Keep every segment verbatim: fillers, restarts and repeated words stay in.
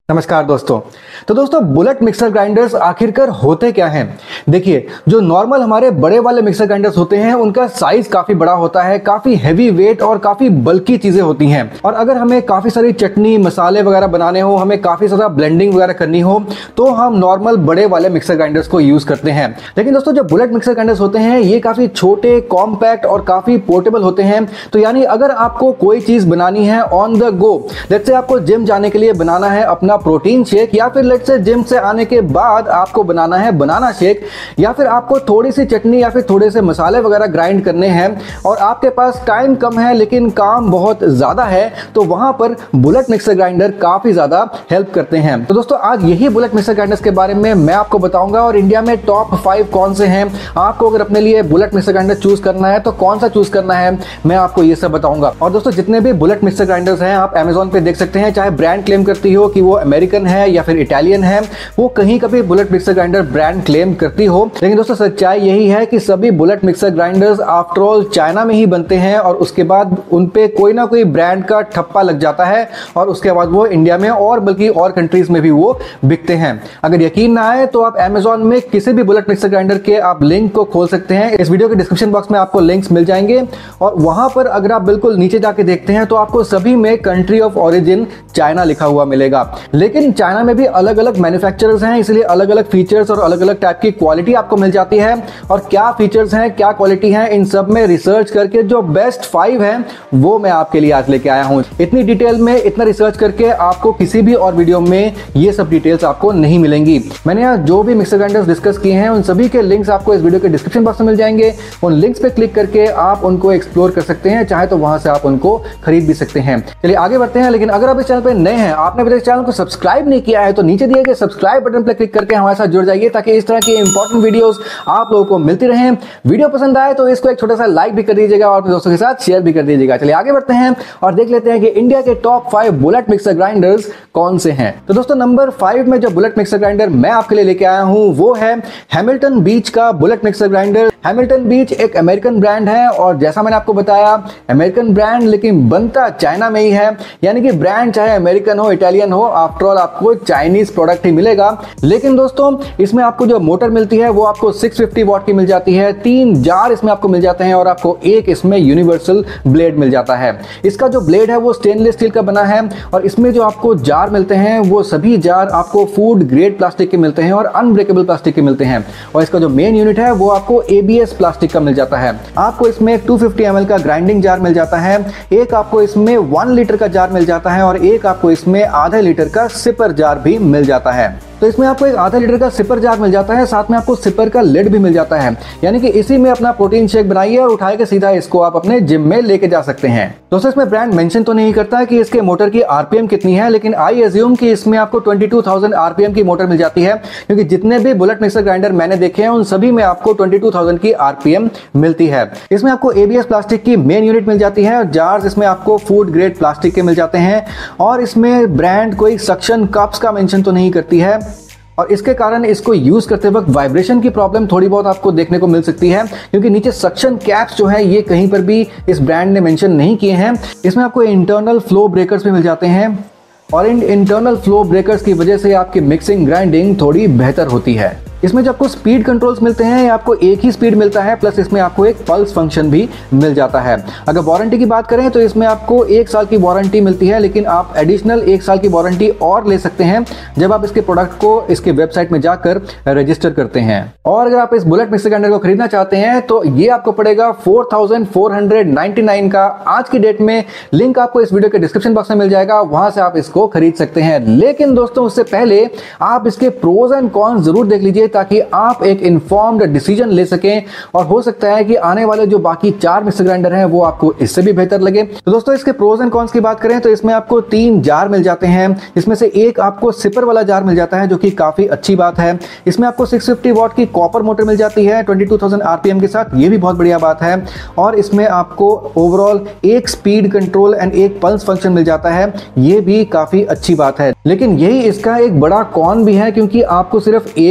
नमस्कार दोस्तों। तो दोस्तों बुलेट मिक्सर ग्राइंडर्स आखिरकार होते क्या हैं? देखिए, जो नॉर्मल हमारे बड़े वाले मिक्सर ग्राइंडर्स होते हैं उनका साइज काफी बड़ा होता है, काफी हैवी वेट और काफी बल्की चीजें होती हैं। और अगर हमें काफी सारी चटनी मसाले वगैरह बनाने हो, हमें काफी ज्यादा ब्लेंडिंग वगैरह करनी हो, तो हम नॉर्मल बड़े वाले मिक्सर ग्राइंडर्स को यूज करते हैं। लेकिन दोस्तों जो बुलेट मिक्सर ग्राइंडर्स होते हैं ये काफी छोटे, कॉम्पैक्ट और काफी पोर्टेबल होते हैं। तो यानी अगर आपको कोई चीज बनानी है on the go, let's say आपको जिम जाने के लिए बनाना है अपना प्रोटीन शेक, या फिर लेट्स से जिम से आने के बाद आपको बनाना है बनाना शेक, या फिर आपको थोड़ी सी चटनी या फिर थोड़े से मसाले वगैरह ग्राइंड करने हैं और आपके पास टाइम कम है लेकिन काम बहुत ज्यादा है, तो वहां पर बुलेट मिक्सर ग्राइंडर काफी ज्यादा हेल्प करते हैं। तो दोस्तों आज यही बुलेट मिक्सर ग्राइंडर्स के बारे में मैं आपको बताऊंगा और इंडिया में टॉप फाइव कौन से हैं। आपको अगर अपने लिए बुलेट मिक्सर ग्राइंडर चूज करना है तो कौन सा चूज करना है, मैं आपको ये सब बताऊंगा। और दोस्तों जितने भी बुलेट मिक्सर ग्राइंडर्स हैं आप अमेजोन पे देख सकते हैं, चाहे ब्रांड क्लेम करती हो कि वो अमेरिकन है या फिर इटालियन है, वो कहीं का भी bullet mixer grinder brand claim करती हो, लेकिन दोस्तों सच्चाई यही है कि सभी bullet mixer grinders after all China में ही बनते हैं और उसके बाद उन पे कोई ना कोई ब्रांड का ठप्पा लग जाता है और उसके बाद वो इंडिया में और बल्कि और कंट्रीज में भी वो बिकते हैं। अगर यकीन ना आए तो आप अमेजोन में किसी भी बुलेट मिक्सर ग्राइंडर के आप लिंक को खोल सकते हैं। इस वीडियो के डिस्क्रिप्शन बॉक्स में आपको लिंक्स मिल जाएंगे और वहां पर अगर आप बिल्कुल नीचे जाके देखते हैं तो आपको सभी में कंट्री ऑफ ओरिजिन चाइना लिखा हुआ मिलेगा। लेकिन चाइना में भी अलग अलग मैन्युफैक्चरर्स हैं, इसलिए अलग अलग फीचर्स और अलग अलग टाइप की क्वालिटी आपको मिल जाती है। और क्या फीचर्स हैं, क्या क्वालिटी है, इन सब में रिसर्च करके जो बेस्ट फाइव हैं वो मैं आपके लिए आज लेके आया हूं। इतनी डिटेल में इतना रिसर्च करके आपको किसी भी और वीडियो में ये सब डिटेल्स आपको नहीं मिलेंगी। मैंने यहाँ जो भी मिक्सर ग्राइंडर्स डिस्कस किए हैं उन सभी के लिंक्स आपको इस वीडियो के डिस्क्रिप्शन बॉक्स में मिल जाएंगे। उन लिंक्स पे क्लिक करके आप उनको एक्सप्लोर कर सकते हैं, चाहे तो वहां से आप उनको खरीद भी सकते हैं। चलिए आगे बढ़ते हैं। लेकिन अगर आप इस चैनल पे नए हैं, आपने अभी तक चैनल को सब्सक्राइब नहीं किया है, तो नीचे दिए गए सब्सक्राइब बटन पर क्लिक करके हमारे साथ जुड़ जाइए ताकि इस तरह की इंपॉर्टेंट वीडियोस आप लोगों को मिलती रहें। वीडियो पसंद आए तो इसको एक छोटा सा लाइक भी कर दीजिएगा और अपने दोस्तों के साथ शेयर भी कर दीजिएगा। चलिए आगे बढ़ते हैं और देख लेते हैं कि इंडिया के top five bullet mixer grinders कौन से हैं। तो दोस्तों नंबर फाइव में जो बुलेट मिक्सर ग्राइंडर मैं आपके लिए लेके आया हूं वो है हैमिल्टन बीच का bullet mixer grinder. Hamilton Beach एक अमेरिकन ब्रांड है और जैसा मैंने आपको बताया अमेरिकन ब्रांड लेकिन बनता चाइना में ही है, यानी कि ब्रांड चाहे अमेरिकन हो इटालियन हो, आफ्टर ऑल आपको चाइनीज प्रोडक्ट ही मिलेगा। लेकिन दोस्तों इसमें आपको जो मोटर मिलती है वो आपको छह सौ पचास वॉट की मिल जाती है, तीन जार इसमें आपको मिल जाते हैं और आपको एक इसमें यूनिवर्सल ब्लेड मिल जाता है। इसका जो ब्लेड है वो स्टेनलेस स्टील का बना है और इसमें जो आपको जार मिलते हैं वो सभी जार आपको फूड ग्रेड प्लास्टिक के मिलते हैं और अनब्रेकेबल प्लास्टिक के मिलते हैं। और इसका जो मेन यूनिट है वो आपको एबीएस प्लास्टिक का मिल जाता है। आपको इसमें दो सौ पचास एम एल का ग्राइंडिंग जार मिल जाता है, एक आपको इसमें वन लीटर का जार मिल जाता है और एक आपको इसमें आधे लीटर का सिपर जार भी मिल जाता है। तो इसमें आपको एक आधा लीटर का सिपर जार मिल जाता है, साथ में आपको सिपर का लिड भी मिल जाता है, यानी कि इसी में अपना प्रोटीन शेक बनाइए और उठा के सीधा इसको आप अपने जिम में लेके जा सकते हैं। दोस्तों इसमें ब्रांड मेंशन तो नहीं करता है कि इसके मोटर की आरपीएम कितनी है, लेकिन आई एज्यूम कि इसमें आपको बाईस हज़ार आरपीएम की मोटर मिल जाती है, क्योंकि जितने भी बुलेट मिक्सर ग्राइंडर मैंने देखे हैं उन सभी में आपको बाईस हज़ार की आरपीएम मिलती है। इसमें आपको एबीएस प्लास्टिक की मेन यूनिट मिल जाती है और जार्स इसमें आपको फूड ग्रेड प्लास्टिक के मिल जाते हैं और इसमें ब्रांड कोई सक्शन कप्स का मेंशन तो नहीं करती है और इसके कारण इसको यूज करते वक्त वाइब्रेशन की प्रॉब्लम थोड़ी बहुत आपको देखने को मिल सकती है, क्योंकि नीचे सक्शन कैप्स जो है ये कहीं पर भी इस ब्रांड ने मेंशन नहीं किए हैं। इसमें आपको इंटरनल फ्लो ब्रेकर्स भी मिल जाते हैं और इन इंटरनल फ्लो ब्रेकर्स की वजह से आपकी मिक्सिंग ग्राइंडिंग थोड़ी बेहतर होती है। इसमें जो आपको स्पीड कंट्रोल्स मिलते हैं आपको एक ही स्पीड मिलता है, प्लस इसमें आपको एक पल्स फंक्शन भी मिल जाता है। अगर वारंटी की बात करें तो इसमें आपको एक साल की वारंटी मिलती है, लेकिन आप एडिशनल एक साल की वारंटी और ले सकते हैं जब आप इसके प्रोडक्ट को इसके वेबसाइट में जाकर रजिस्टर करते हैं। और अगर आप इस बुलेट मिक्सर ग्राइंडर को खरीदना चाहते हैं तो ये आपको पड़ेगा four thousand four hundred ninety nine का आज की डेट में। लिंक आपको इस वीडियो के डिस्क्रिप्शन बॉक्स में मिल जाएगा, वहां से आप इसको खरीद सकते हैं। लेकिन दोस्तों उससे पहले आप इसके प्रोज एंड कॉन्स जरूर देख लीजिए ताकि आप एक इन्फॉर्म्ड डिसीजन ले सकें और हो सकता है कि आने वाले जो बाकी चार मिक्सर ग्राइंडर हैं वो आपको इससे भी बेहतर लगे। तो दोस्तों इसके प्रोज एंड कॉन्स की बात करें तो इसमें आपको तीन जार मिल जाते हैं, इसमें से एक आपको सिपर वाला जार मिल जाता है जो कि काफी अच्छी बात है। इसमें आपको छह सौ पचास वॉट की कॉपर मोटर मिल जाती है बाईस हज़ार आरपीएम के साथ, ये भी बहुत बढ़िया बात है। और इसमें आपको ओवरऑल एक स्पीड कंट्रोल एंड एक पल्स फंक्शन मिल जाता है, ये भी काफी अच्छी बात है। लेकिन यही इसका एक बड़ा कॉन भी है, क्योंकि आपको सिर्फ एक ही स्पीड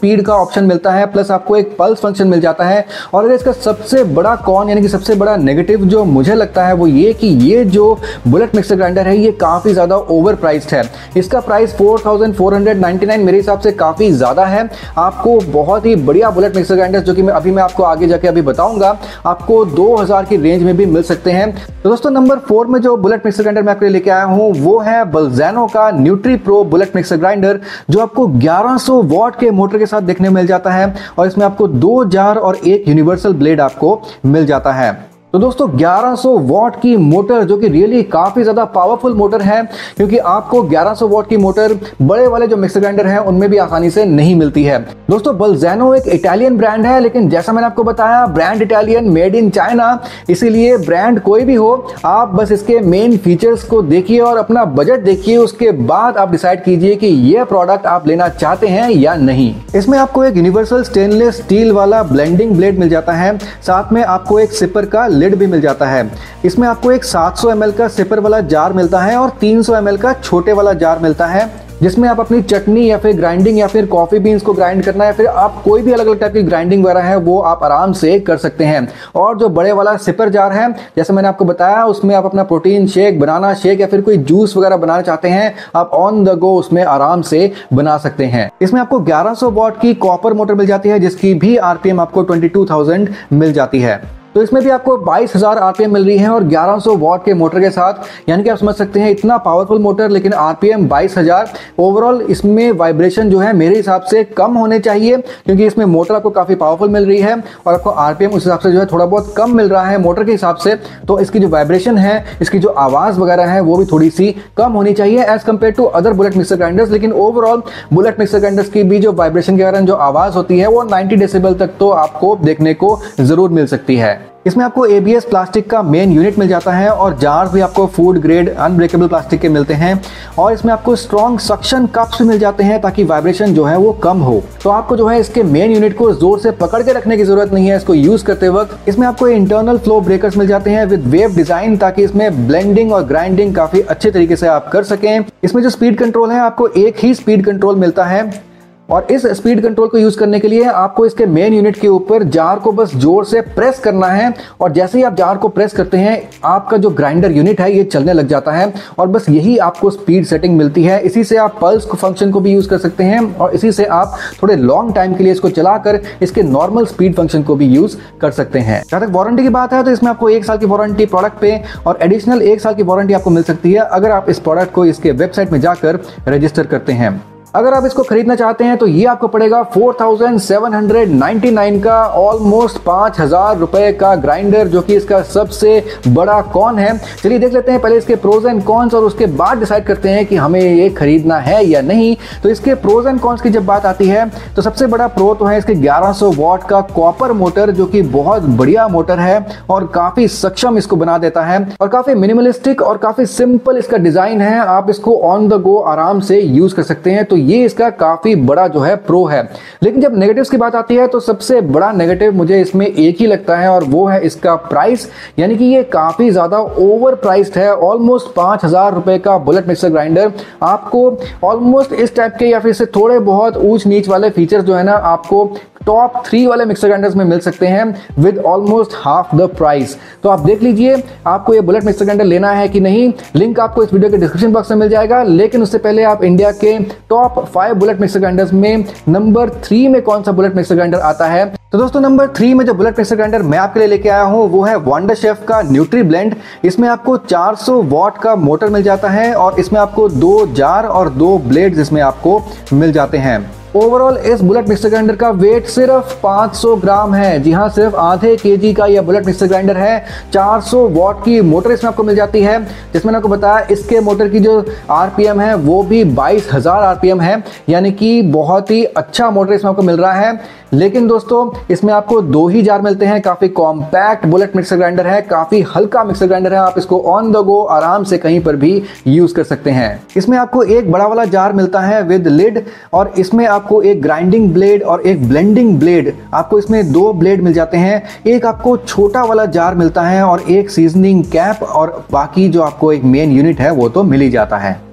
स्पीड का ऑप्शन मिलता है, प्लस आपको एक पल्स फंक्शन मिल जाता है। और अगर इसका सबसे बड़ा कॉन यानी कि सबसे बड़ा नेगेटिव जो मुझे लगता है वो ये कि ये जो बुलेट मिक्सर ग्राइंडर है ये काफ़ी ज़्यादा ओवर प्राइस्ड है। इसका price four thousand four hundred ninety nine मेरे हिसाब से काफ़ी ज़्यादा है। आपको बहुत ही बढ़िया बुलेट मिक्सर ग्राइंडर जो कि मैं अभी मैं आपको आगे जाके अभी बताऊंगा, आपको दो हज़ार की रेंज में भी मिल सकते हैं। तो दोस्तों नंबर फोर में जो बुलेट मिक्सर ग्राइंडर मैं आपके लिए लेके आया हूँ वो है बल्ज़ानो का Nutri Pro bullet mixer grinder, जो आपको ग्यारह सौ वॉट के मोटर के साथ देखने मिल जाता है और इसमें आपको दो जार और एक यूनिवर्सल ब्लेड आपको मिल जाता है। तो दोस्तों ग्यारह सौ वॉट की मोटर जो कि रियली काफ़ी ज़्यादा पावरफुल मोटर है, क्योंकि आपको ग्यारह सौ वॉट की मोटर बड़े वाले जो मिक्सर ग्राइंडर हैं उनमें भी आसानी से नहीं मिलती है। दोस्तों बल्ज़ानो एक इटालियन ब्रांड है, लेकिन जैसा मैंने आपको बताया brand Italian, made in China, इसीलिए ब्रांड कोई भी हो आप बस इसके मेन फीचर्स को देखिए और अपना बजट देखिए, उसके बाद आप डिसाइड कीजिए कि यह प्रोडक्ट आप लेना चाहते हैं या नहीं। इसमें आपको एक यूनिवर्सल स्टेनलेस स्टील वाला ब्लेंडिंग ब्लेड मिल जाता है, साथ में आपको एक सिपर का लिड भी मिल जाता है। इसमें आपको एक सात सौ एम एल का सिपर वाला जार मिलता है और तीन सौ एम एल का छोटे वाला जार मिलता है, जिसमें आप अपनी चटनी या फिर ग्राइंडिंग या फिर कॉफी बीन्स को ग्राइंड करना है, फिर आप कोई भी अलग अलग टाइप की ग्राइंडिंग वगैरह है वो आप आराम से कर सकते हैं। और जो बड़े वाला सिपर जार है जैसे मैंने आपको बताया, उसमें आप अपना प्रोटीन शेक, बनाना शेक या फिर कोई जूस वगैरह बनाना चाहते हैं, आप ऑन द गो उसमें आराम से बना सकते हैं। इसमें आपको ग्यारह सौ वॉट की कॉपर मोटर मिल जाती है, जिसकी भी आरपीएम आपको बाईस हज़ार मिल जाती है। तो इसमें भी आपको बाईस हज़ार आरपीएम मिल रही है और ग्यारह सौ वॉट के मोटर के साथ, यानी कि आप समझ सकते हैं इतना पावरफुल मोटर लेकिन आरपीएम बाईस हज़ार। ओवरऑल इसमें वाइब्रेशन जो है मेरे हिसाब से कम होने चाहिए, क्योंकि इसमें मोटर आपको काफ़ी पावरफुल मिल रही है और आपको आरपीएम उस हिसाब से जो है थोड़ा बहुत कम मिल रहा है मोटर के हिसाब से। तो इसकी जो वाइब्रेशन है, इसकी जो आवाज़ वगैरह है वो भी थोड़ी सी कम होनी चाहिए as compared to other bullet mixer grinders. लेकिन ओवरऑल बुलेट मिक्सर ग्राइंडर्स की भी जो वाइब्रेशन के कारण जो आवाज़ होती है वो नाइन्टी डेसिबल तक तो आपको देखने को ज़रूर मिल सकती है। इसमें आपको एबीएस प्लास्टिक का मेन यूनिट मिल जाता है और जार्स भी आपको फूड ग्रेड अनब्रेकेबल प्लास्टिक के मिलते हैं और इसमें आपको स्ट्रॉन्ग सक्शन कप्स भी मिल जाते हैं ताकि वाइब्रेशन जो है वो कम हो। तो आपको जो है इसके मेन यूनिट को जोर से पकड़ के रखने की जरूरत नहीं है इसको यूज करते वक्त। इसमें आपको इंटरनल फ्लो ब्रेकर्स मिल जाते हैं विद वेव डिजाइन, ताकि इसमें ब्लेंडिंग और ग्राइंडिंग काफी अच्छे तरीके से आप कर सकें। इसमें जो स्पीड कंट्रोल है आपको एक ही स्पीड कंट्रोल मिलता है और इस स्पीड कंट्रोल को यूज करने के लिए आपको इसके मेन यूनिट के ऊपर जार को बस जोर से प्रेस करना है और जैसे ही आप जार को प्रेस करते हैं आपका जो ग्राइंडर यूनिट है ये चलने लग जाता है और बस यही आपको स्पीड सेटिंग मिलती है। इसी से आप पल्स को फंक्शन को भी यूज कर सकते हैं और इसी से आप थोड़े लॉन्ग टाइम के लिए इसको चलाकर इसके नॉर्मल स्पीड फंक्शन को भी यूज कर सकते हैं। जहां तक वारंटी की बात है तो इसमें आपको एक साल की वारंटी प्रोडक्ट पे और एडिशनल एक साल की वारंटी आपको मिल सकती है अगर आप इस प्रोडक्ट को इसके वेबसाइट में जाकर रजिस्टर करते हैं। अगर आप इसको खरीदना चाहते हैं तो ये आपको पड़ेगा four thousand seven hundred ninety nine का, ऑलमोस्ट पांच हजार रुपए का ग्राइंडर, जो कि इसका सबसे बड़ा कॉन है। चलिए देख लेते हैं पहले इसके प्रोज एंड कॉन्स और उसके बाद डिसाइड करते हैं कि हमें ये खरीदना है या नहीं। तो इसके प्रोज एंड कॉन्स की जब बात आती है तो सबसे बड़ा प्रो तो है इसके ग्यारह सौ वॉट का कॉपर मोटर, जो कि बहुत बढ़िया मोटर है और काफी सक्षम इसको बना देता है और काफी मिनिमलिस्टिक और काफी सिंपल इसका डिजाइन है। आप इसको ऑन द गो आराम से यूज कर सकते हैं, तो ये इसका काफी बड़ा जो है प्रो है। लेकिन जब नेगेटिव्स की बात आती है तो सबसे बड़ा नेगेटिव मुझे इसमें एक ही लगता है और वो है इसका प्राइस, यानी कि ये काफी ज्यादा ओवर प्राइस्ड है। ऑलमोस्ट पांच हजार रुपए का बुलेट मिक्सर ग्राइंडर आपको ऑलमोस्ट इस टाइप के या फिर से थोड़े बहुत ऊंच नीच वाले फीचर्स जो है ना आपको टॉप थ्री वाले मिक्सर ग्राइंडर्स में मिल सकते हैं with almost half the price. तो आप देख लीजिए आपको ये बुलेट मिक्सर ग्राइंडर लेना है कि नहीं। लिंक आपको इस वीडियो के डिस्क्रिप्शन बॉक्स में मिल जाएगा। लेकिन उससे पहले आप इंडिया के top five bullet mixer grinders में नंबर थ्री में कौन सा बुलेट मिक्सर ग्राइंडर आता है। तो दोस्तों नंबर थ्री में जो बुलेट मिक्सर ग्राइंडर मैं आपके लिए लेके आया हूं वो है वंडर शेफ का न्यूट्री ब्लेंड। इसमें आपको चार सौ वॉट का मोटर मिल जाता है और इसमें आपको दो जार और दो ब्लेड्स इसमें आपको मिल जाते हैं। ओवरऑल इस बुलेट मिक्सर ग्राइंडर का वेट सिर्फ पाँच सौ ग्राम है। जी हाँ, सिर्फ आधे केजी का यह बुलेट मिक्सर ग्राइंडर है। चार सौ वॉट की मोटर इसमें आपको मिल जाती है, जिसमें मैंने आपको बताया इसके मोटर की जो आरपीएम है वो भी बाईस हज़ार आरपीएम है, यानी कि बहुत ही अच्छा मोटर इसमें आपको मिल रहा है। लेकिन दोस्तों इसमें आपको दो ही जार मिलते हैं। काफी कॉम्पैक्ट बुलेट मिक्सर ग्राइंडर है, काफी हल्का मिक्सर ग्राइंडर है। आप इसको ऑन द गो आराम से कहीं पर भी यूज कर सकते हैं। इसमें आपको एक बड़ा वाला जार मिलता है विद लिड और इसमें आपको एक ग्राइंडिंग ब्लेड और एक ब्लेंडिंग ब्लेड, आपको इसमें दो ब्लेड मिल जाते हैं। एक आपको छोटा वाला जार मिलता है और एक सीजनिंग कैप और बाकी जो आपको एक मेन यूनिट है वो तो मिल ही जाता है।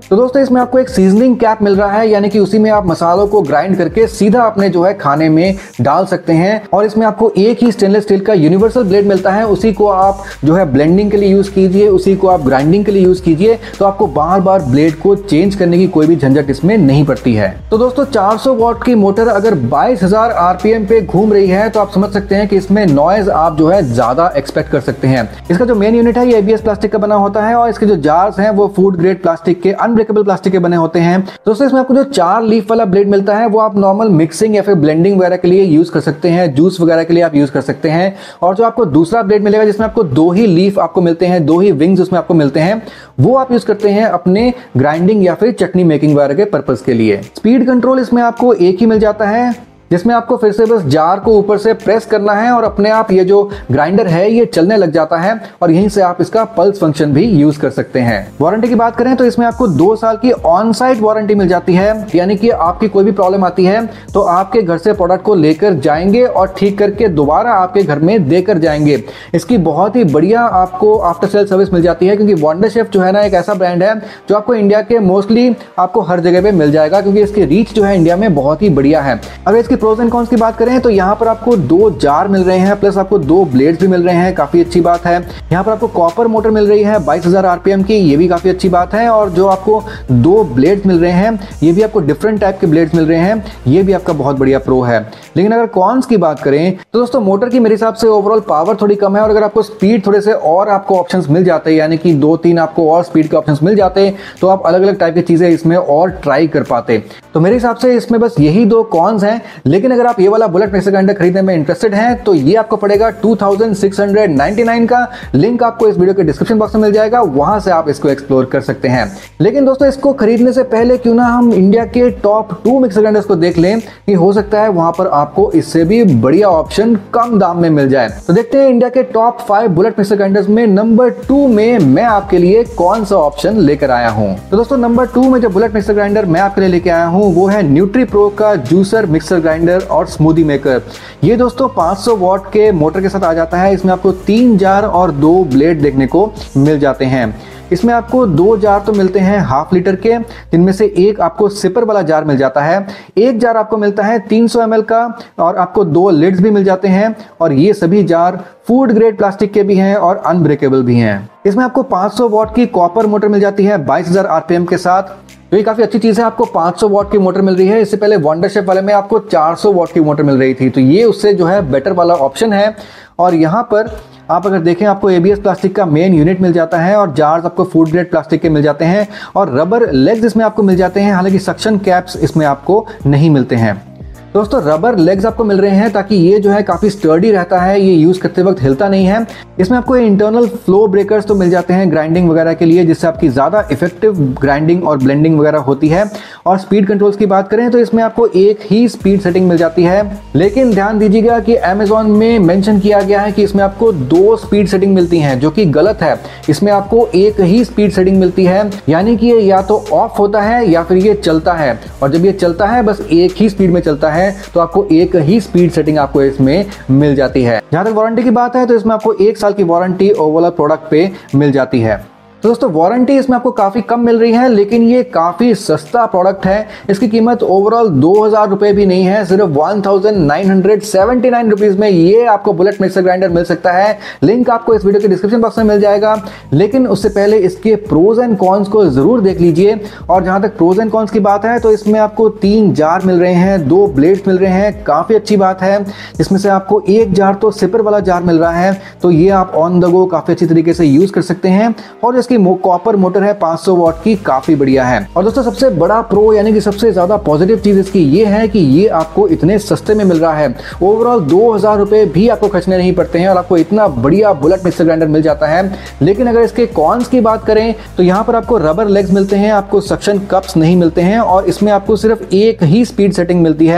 तो दोस्तों इसमें आपको एक सीजनिंग कैप मिल रहा है, यानी कि उसी में आप मसालों को ग्राइंड करके सीधा अपने जो है खाने में डाल सकते हैं। और इसमें आपको एक ही स्टेनलेस स्टील का यूनिवर्सल ब्लेड मिलता है, उसी को आप जो है ब्लेंडिंग के लिए यूज कीजिए, उसी को आप ग्राइंडिंग के लिए यूज कीजिए, तो आपको बार बार ब्लेड को चेंज करने की कोई भी झंझट इसमें नहीं पड़ती है। तो दोस्तों चार सौ वॉट की मोटर अगर बाईस हज़ार आरपीएम पे घूम रही है तो आप समझ सकते हैं कि इसमें नॉइज आप जो है ज्यादा एक्सपेक्ट कर सकते हैं। इसका जो मेन यूनिट है ये एबीएस प्लास्टिक का बना होता है और इसके जो जार्स हैं वो फूड ग्रेड प्लास्टिक के अनब्रेकेबल प्लास्टिक के बने होते हैं। दोस्तों इसमें आपको जो चार लीफ वाला ब्लेड मिलता है वो आप नॉर्मल मिक्सिंग या फिर ब्लेंडिंग वगैरह के लिए यूज कर सकते हैं, जूस वगैरह के लिए आप यूज कर सकते हैं। और जो आपको दूसरा ब्लेड मिलेगा जिसमें आपको दो ही लीफ आपको मिलते हैं, दो ही विंग्स उसमें आपको मिलते हैं, वो आप यूज करते हैं अपने ग्राइंडिंग या फिर चटनी मेकिंग वगैरह के पर्पस के लिए। स्पीड कंट्रोल इसमें आपको एक ही मिल जाता है, जिसमें आपको फिर से बस जार को ऊपर से प्रेस करना है और अपने आप ये जो ग्राइंडर है ये चलने लग जाता है और यहीं से आप इसका पल्स फंक्शन भी यूज कर सकते हैं। वारंटी की बात करें तो इसमें आपको दो साल की ऑन साइट वारंटी मिल जाती है, यानी कि आपकी कोई भी प्रॉब्लम आती है तो आपके घर से प्रोडक्ट को लेकर जाएंगे और ठीक करके दोबारा आपके घर में देकर जाएंगे। इसकी बहुत ही बढ़िया आपको आफ्टर सेल सर्विस मिल जाती है, क्योंकि वंडरशेफ जो है ना एक ऐसा ब्रांड है जो आपको इंडिया के मोस्टली आपको हर जगह पे मिल जाएगा, क्योंकि इसकी रीच जो है इंडिया में बहुत ही बढ़िया है। अगर इसकी प्रोज एंड कॉन्स की बात करें तो यहाँ पर आपको दो जार मिल रहे हैं, प्लस आपको दो ब्लेड्स भी मिल रहे हैं, काफी अच्छी बात है। यहाँ पर आपको कॉपर मोटर मिल रही है बाईस हज़ार आरपीएम की, ये भी काफी अच्छी बात है। और जो आपको दो ब्लेड्स मिल रहे हैं ये भी आपको डिफरेंट टाइप के ब्लेड्स मिल रहे हैं, ये भी आपका बहुत बढ़िया प्रो है। लेकिन अगर कॉन्स की बात करें तो दोस्तों मोटर की मेरे हिसाब से ओवरऑल पावर थोड़ी कम है, और अगर आपको स्पीड थोड़े से और आपको ऑप्शंस मिल जाते हैं, यानी कि दो तीन आपको और स्पीड के ऑप्शंस मिल जाते तो आप अलग अलग टाइप की चीजें इसमें और ट्राई कर पाते। तो मेरे हिसाब से इसमें बस यही दो कॉन्स हैं। लेकिन अगर आप ये वाला बुलेट मिक्सर ग्राइंडर खरीदने में इंटरेस्टेड हैं तो ये आपको पड़ेगा two thousand six hundred ninety nine का। लिंक आपको इस वीडियो के डिस्क्रिप्शन बॉक्स में मिल जाएगा, वहां से आप इसको एक्सप्लोर कर सकते हैं। लेकिन दोस्तों इसको खरीदने से पहले क्यों ना हम इंडिया के टॉप टू मिक्सर ग्राइंडर्स को देख लें, कि हो सकता है वहां पर आपको इससे भी बढ़िया ऑप्शन कम दाम में मिल जाए। तो देखते हैं इंडिया के top five bullet mixer grinders में नंबर टू में मैं आपके लिए कौन सा ऑप्शन लेकर आया हूं। तो दोस्तों नंबर टू में जो बुलेट मिक्सर ग्राइंडर मैं आपके लिए लेके आया हूं वो है न्यूट्री प्रो का जूसर मिक्सर ग्राइंडर और स्मूदी मेकर। ये दोस्तों पाँच सौ वॉट के मोटर के साथ आ जाता है। इसमें आपको तीन जार और दो ब्लेड देखने को मिल जाते हैं। इसमें आपको दो जार तो मिलते हैं हाफ लीटर के, जिनमें से एक आपको सिपर वाला जार मिल जाता है। एक जार आपको मिलता है तीन सौ एम एल का, और आपको दो लिड्स भी मिल जाते हैं। और ये सभी जार फूड ग्रेड प्लास्टिक के भी हैं और अनब्रेकेबल भी हैं। इसमें आपको पाँच सौ वॉट की कॉपर मोटर मिल जाती है बाईस हज़ार आरपीएम के साथ। तो ये काफी अच्छी चीज है, आपको पाँच सौ वॉट की मोटर मिल रही है। इससे पहले वंडरशेफ वाले में आपको चार सौ वॉट की मोटर मिल रही थी, तो ये उससे जो है बेटर वाला ऑप्शन है। और यहाँ पर आप अगर देखें आपको एबीएस प्लास्टिक का मेन यूनिट मिल जाता है और जार्स आपको फूड ग्रेड प्लास्टिक के मिल जाते हैं, और रबर लेग्स इसमें आपको मिल जाते हैं। हालांकि सक्शन कैप्स इसमें आपको नहीं मिलते हैं। दोस्तों रबर लेग्स आपको मिल रहे हैं ताकि ये जो है काफी स्टर्डी रहता है, ये यूज करते वक्त हिलता नहीं है। इसमें आपको इंटरनल फ्लो ब्रेकर्स तो मिल जाते हैं ग्राइंडिंग वगैरह के लिए, जिससे आपकी ज्यादा इफेक्टिव ग्राइंडिंग और ब्लेंडिंग वगैरह होती है। और स्पीड कंट्रोल्स की बात करें तो इसमें आपको एक ही स्पीड सेटिंग मिल जाती है। लेकिन ध्यान दीजिएगा कि अमेजॉन में मेंशन किया गया है कि इसमें आपको दो स्पीड सेटिंग मिलती हैं, जो कि गलत है। इसमें आपको एक ही स्पीड सेटिंग मिलती है, यानी कि ये या तो ऑफ होता है या फिर ये चलता है। और जब ये चलता है बस एक ही स्पीड में चलता है, तो आपको एक ही स्पीड सेटिंग आपको इसमें मिल जाती है। जहां तक वारंटी की बात है तो इसमें आपको एक साल की वारंटी ओवरऑल प्रोडक्ट पे मिल जाती है। तो दोस्तों वारंटी इसमें आपको काफी कम मिल रही है, लेकिन ये काफी सस्ता प्रोडक्ट है। इसकी कीमत ओवरऑल दो हजार रुपए भी नहीं है, सिर्फ one thousand nine hundred seventy nine rupees में ये आपको बुलेट मिक्सर ग्राइंडर मिल सकता है। लिंक आपको इस वीडियो के डिस्क्रिप्शन बॉक्स में मिल जाएगा। लेकिन उससे पहले इसके प्रोज एंड कॉन्स को जरूर देख लीजिए। और जहां तक प्रोज एंड कॉन्स की बात है तो इसमें आपको तीन जार मिल रहे हैं, दो ब्लेड्स मिल रहे हैं, काफी अच्छी बात है। इसमें से आपको एक जार तो सिपर वाला जार मिल रहा है, तो ये आप ऑन द गो काफी अच्छी तरीके से यूज कर सकते हैं। और इसकी कॉपर मोटर है पाँच सौ वॉट की, काफी बढ़िया है। और दोस्तों सबसे बड़ा प्रो यानी कि सबसे ज्यादा पॉजिटिव चीज इसकी ये है कि ये आपको इतने सस्ते में मिल रहा है। ओवरऑल दो हजार रुपए भी आपको खर्चने नहीं पड़ते हैं और आपको इतना बढ़िया बुलेट मिक्सर ग्राइंडर मिल जाता है। लेकिन अगर इसके कॉन्स की बात करें तो यहाँ पर आपको रबर लेग्स मिलते हैं, आपको सक्शन कप्स नहीं मिलते हैं, और इसमें आपको सिर्फ एक ही स्पीड सेटिंग मिलती है।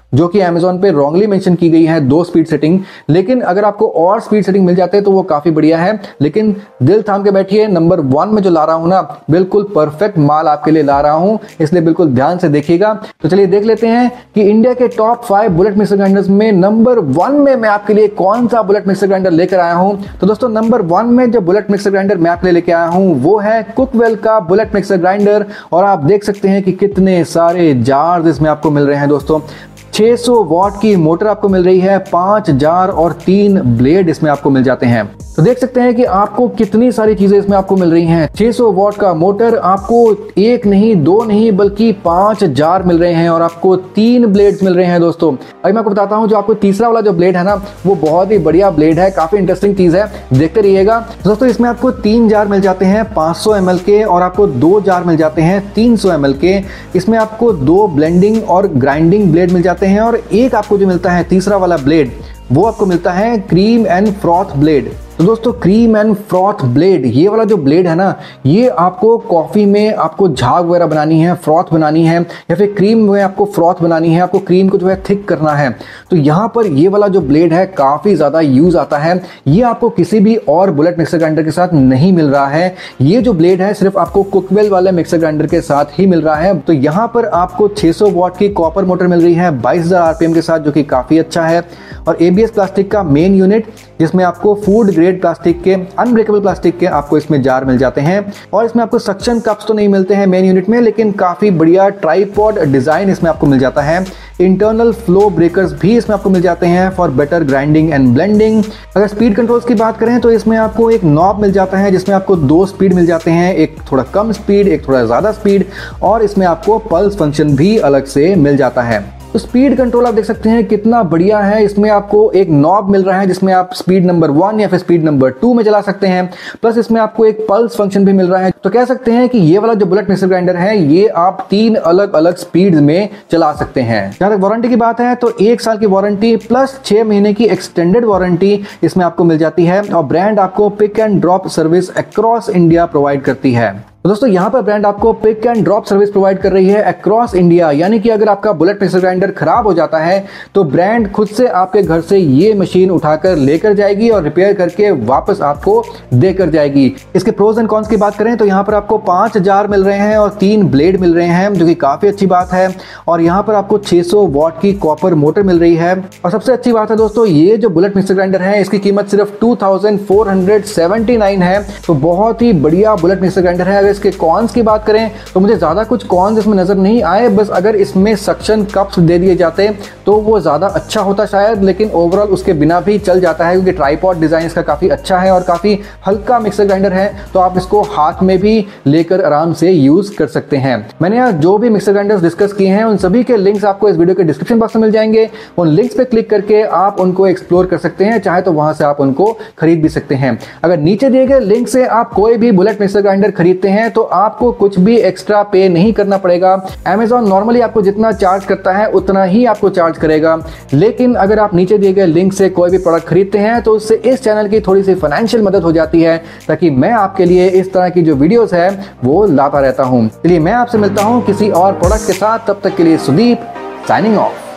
जो कि अमेजोन पे रॉन्गली मेंशन की गई है दो स्पीड सेटिंग। लेकिन अगर आपको और स्पीड सेटिंग मिल जाते हैं तो वो काफी बढ़िया है। लेकिन दिल थाम के बैठिए, नंबर वन में जो ला रहा हूं ना, बिल्कुल परफेक्ट माल आपके लिए ला रहा हूं, इसलिए बिल्कुल ध्यान से देखिएगा। तो चलिए देख लेते हैं कि इंडिया के top five bullet mixer grinders में नंबर वन में मैं आपके लिए कौन सा बुलेट मिक्सर ग्राइंडर लेकर आया हूं। तो दोस्तों नंबर वन में जो बुलेट मिक्सर ग्राइंडर मैं आपके लिए लेके आया हूं वो है कुकवेल का बुलेट मिक्सर ग्राइंडर। और आप देख सकते हैं कि कितने सारे जार्स इसमें आपको मिल रहे हैं दोस्तों। छह सौ वॉट की मोटर आपको मिल रही है, पांच जार और तीन ब्लेड इसमें आपको मिल जाते हैं। तो देख सकते हैं कि आपको कितनी सारी चीजें इसमें आपको मिल रही हैं। छह सौ वॉट का मोटर, आपको एक नहीं दो नहीं बल्कि पांच जार मिल रहे हैं और आपको तीन ब्लेड्स मिल रहे हैं दोस्तों। अभी मैं आपको बताता हूं, जो आपको तीसरा वाला जो ब्लेड है ना, वो बहुत ही बढ़िया ब्लेड है, काफी इंटरेस्टिंग चीज है, देखते रहिएगा दोस्तों। इसमें आपको तीन जार मिल जाते हैं पांच सौ एम एल के और आपको दो जार मिल जाते हैं तीन सौ एम एल के। इसमें आपको दो ब्लेंडिंग और ग्राइंडिंग ब्लेड मिल जाते हैं और एक आपको जो मिलता है तीसरा वाला ब्लेड वो आपको मिलता है क्रीम एंड फ्रॉथ ब्लेड। तो दोस्तों क्रीम एंड फ्रॉथ ब्लेड, ये वाला जो ब्लेड है ना, ये आपको कॉफी में आपको झाग वगैरह बनानी है, फ्रॉथ बनानी है, या फिर क्रीम में आपको फ्रॉथ बनानी है, आपको क्रीम को जो है थिक करना है, तो यहाँ पर ये वाला जो ब्लेड है काफी ज्यादा यूज आता है। ये आपको किसी भी और बुलेट मिक्सर ग्राइंडर के साथ नहीं मिल रहा है। ये जो ब्लेड है सिर्फ आपको कुकवेल वाले मिक्सर ग्राइंडर के साथ ही मिल रहा है। तो यहाँ पर आपको छह सौ वॉट की कॉपर मोटर मिल रही है बाईस हजार आरपीएम के साथ, जो कि काफी अच्छा है। और एबीएस प्लास्टिक का मेन यूनिट, जिसमें आपको फूड ग्रेड प्लास्टिक के, अनब्रेकेबल प्लास्टिक के आपको इसमें जार मिल जाते हैं। और इसमें आपको सक्शन कप्स तो नहीं मिलते हैं मेन यूनिट में, लेकिन काफी बढ़िया ट्राइपॉड डिजाइन इसमें आपको मिल जाता है। इंटरनल फ्लो ब्रेकर्स भी इसमें आपको मिल जाते हैं for better grinding and blending. अगर स्पीड कंट्रोल्स की बात करें तो इसमें आपको एक नॉब मिल जाता है, जिसमें आपको दो स्पीड मिल जाते हैं, एक थोड़ा कम स्पीड, एक थोड़ा ज्यादा स्पीड, और इसमें आपको पल्स फंक्शन भी अलग से मिल जाता है। तो स्पीड कंट्रोल आप देख सकते हैं कितना बढ़िया है। इसमें आपको एक नॉब मिल रहा है जिसमें आप स्पीड नंबर वन या फिर स्पीड नंबर टू में चला सकते हैं, प्लस इसमें आपको एक पल्स फंक्शन भी मिल रहा है। तो कह सकते हैं कि ये वाला जो बुलेट मिक्सर ग्राइंडर है ये आप तीन अलग अलग स्पीड में चला सकते हैं। जहां तक वारंटी की बात है तो एक साल की वारंटी प्लस छह महीने की एक्सटेंडेड वारंटी इसमें आपको मिल जाती है। और ब्रांड आपको pick and drop service across India provide करती है। तो दोस्तों यहाँ पर ब्रांड आपको pick and drop service provide कर रही है अक्रॉस इंडिया, यानी कि अगर आपका बुलेट मिक्सर ग्राइंडर खराब हो जाता है तो ब्रांड खुद से आपके घर से ये मशीन उठाकर लेकर जाएगी और रिपेयर करके वापस आपको देकर जाएगी। इसके प्रोज एंड कॉन्स की बात करें तो यहाँ पर आपको पांच जार मिल रहे हैं और तीन ब्लेड मिल रहे हैं, जो कि काफी अच्छी बात है। और यहाँ पर आपको छह सौ वॉट की कॉपर मोटर मिल रही है। और सबसे अच्छी बात है दोस्तों, ये जो बुलेट मिक्सर ग्राइंडर है इसकी कीमत सिर्फ two thousand four hundred seventy nine है। तो बहुत ही बढ़िया बुलेट मिक्सर ग्राइंडर है। इसके कॉन्स की बात करें तो मुझे ज्यादा कुछ कॉन्स इसमें नजर नहीं आए, बस अगर इसमें सक्शन कप्स दे दिए जाते तो वो ज्यादा अच्छा होता शायद, लेकिन ओवरऑल उसके बिना भी चल जाता है क्योंकि ट्राइपॉड डिजाइन इसका काफी अच्छा है और काफी हल्का मिक्सर ग्राइंडर है, तो आप इसको हाथ में भी लेकर आराम से यूज कर सकते हैं। मैंने यहाँ जो भी मिक्सर ग्राइंडर्स डिस्कस किए हैं उन सभी के लिंक्स आपको इस वीडियो के डिस्क्रिप्शन बॉक्स में मिल जाएंगे। उन लिंक्स पे क्लिक करके आप उनको एक्सप्लोर कर सकते हैं, चाहे तो वहां से आप उनको खरीद भी सकते हैं। अगर नीचे दिए गए लिंक से आप कोई भी बुलेट मिक्सर ग्राइंडर खरीदते हैं तो आपको कुछ भी एक्स्ट्रा पे नहीं करना पड़ेगा। Amazon नॉर्मली आपको जितना चार्ज करता है उतना ही आपको चार्ज करेगा, लेकिन अगर आप नीचे दिए गए लिंक से कोई भी प्रोडक्ट खरीदते हैं तो उससे इस चैनल की थोड़ी सी फाइनेंशियल मदद हो जाती है, ताकि मैं आपके लिए इस तरह की जो वीडियोस है वो लाता रहता हूं। चलिए मैं आपसे मिलता हूं किसी और प्रोडक्ट के साथ, तब तक के लिए सुदीप साइनिंग ऑफ।